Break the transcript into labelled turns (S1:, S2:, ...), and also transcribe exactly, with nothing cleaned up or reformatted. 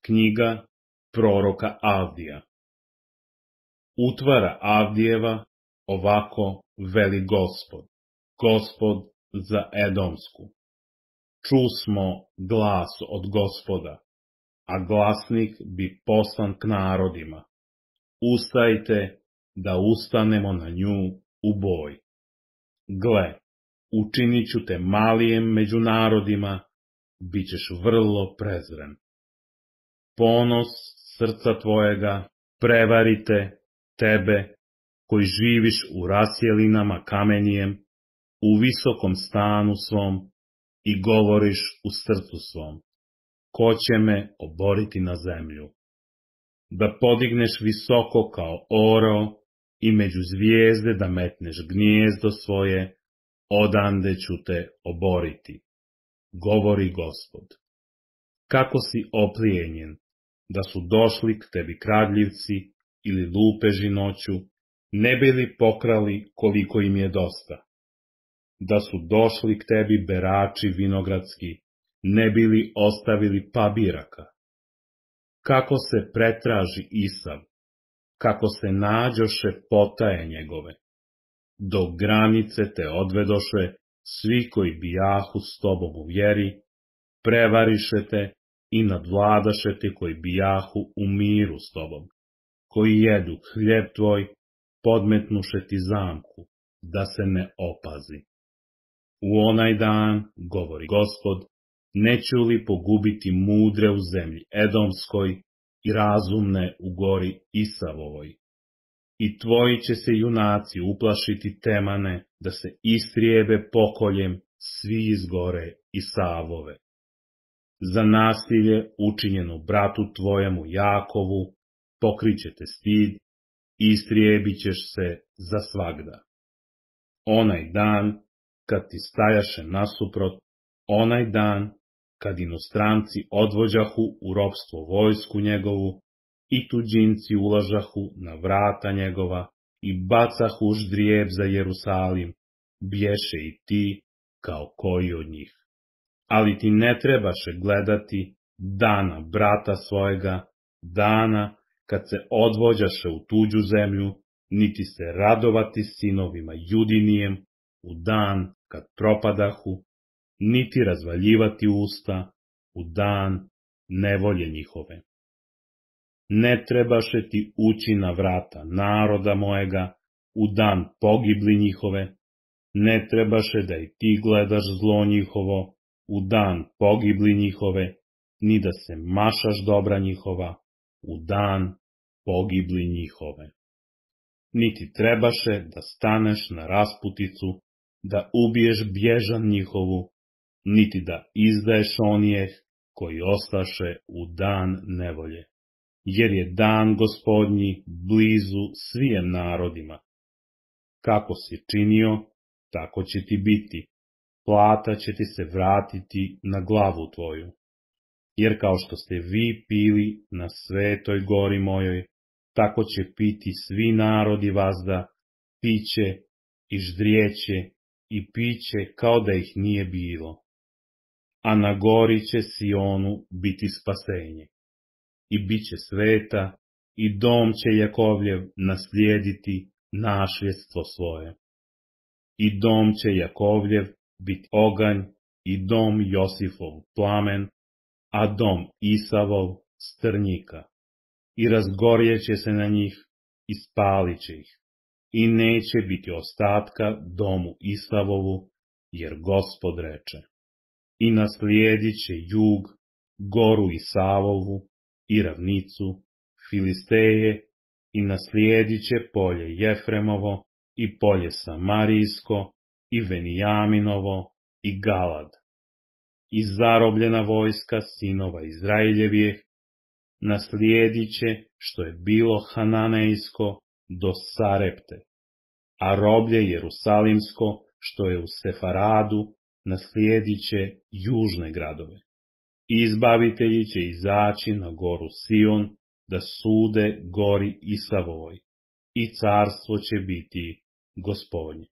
S1: Knjiga proroka Avdija. Utvara Avdijeva ovako veli Gospod, Gospod za Edomsku. Čusmo glas od Gospoda, a glasnik bi poslan k narodima. Ustajte da ustanemo na nju u boj. Gle, učinit ću te malijem među narodima, bit ćeš vrlo prezren. Ponos srca tvojega prevarite tebe, koji živiš u rasjelinama kamenijem, u visokom stanu svom i govoriš u srcu svom, ko će me oboriti na zemlju? Da podigneš visoko kao orao i među zvijezde da metneš gnijezdo svoje, odande ću te oboriti, govori Gospod. Kako si oplijenjen, da su došli k tebi kradljivci ili lupeži noću, ne bi li pokrali koliko im je dosta? Da su došli k tebi berači vinogradski, ne bi li ostavili pabiraka? Kako se pretraži Isav, kako se nađoše potaje njegove? Do granice te odvedoše svi koji bijahu s tobom u vjeri, prevariše te i nadvladaše te koji bijahu u miru s tobom, koji jedu hljeb tvoj, podmetnuše ti zamku, da se ne opazi. U onaj dan, govori Gospod, neću li pogubiti mudre u zemlji Edomskoj i razumne u gori Isavovoj. I tvoji će se junaci uplašiti Temane, da se istrijebe pokoljem svi iz gore Isavove. Za nasilje učinjeno bratu tvojemu Jakovu pokrićete stid, istrijebit ćeš se za svagda. Onaj dan, kad ti stajaše nasuprot, onaj dan, kad inostranci odvođahu u ropstvo vojsku njegovu, i tuđinci ulažahu na vrata njegova, i bacahu ždrijeb za Jerusalim, bješe i ti kao koji od njih. Ali ti ne trebaše gledati dana brata svojega, dana kad se odvođaše u tuđu zemlju, niti se radovati sinovima Judinijem u dan kad propadahu, niti razvaljivati usta u dan nevolje njihove. Ne trebaše ti ući na vrata naroda mojega u dan pogibli njihove, ne trebaše da i ti gledaš zlo njihovo u dan pogibli njihove, ni da se mašaš dobra njihova u dan pogibli njihove. Niti trebaše da staneš na rasputicu, da ubiješ bježan njihovu, niti da izdaješ onijeh koji ostaše u dan nevolje. Jer je dan Gospodnji blizu svijem narodima. Kako si činio, tako će ti biti, plata će ti se vratiti na glavu tvoju. Jer kao što ste vi pili na svetoj gori mojoj, tako će piti svi narodi vazda, piće i ždrijeće i piće kao da ih nije bilo. A na gori će Sionu biti spasenje. I bit će sveta, i dom će Jakovljev naslijediti našljedstvo svoje. I dom će Jakovljev biti oganj, i dom Josifov plamen, a dom Isavov strnjika. I razgorjeće se na njih, i spalit će ih. I neće biti ostatka domu Isavovu, jer Gospod reče. I naslijedit će jug, goru Isavovu, i ravnicu, Filisteje, i naslijedit će polje Jefremovo, i polje Samarijsko, i Venijaminovo, i Galad. I zarobljena vojska sinova Izraeljevih naslijedit će što je bilo Hananejsko do Sarepte, a roblje Jerusalimsko što je u Sefaradu naslijedit će južne gradove. Izbavitelji će izaći na goru Sion da sude gori Isavovoj, i carstvo će biti Gospodnje.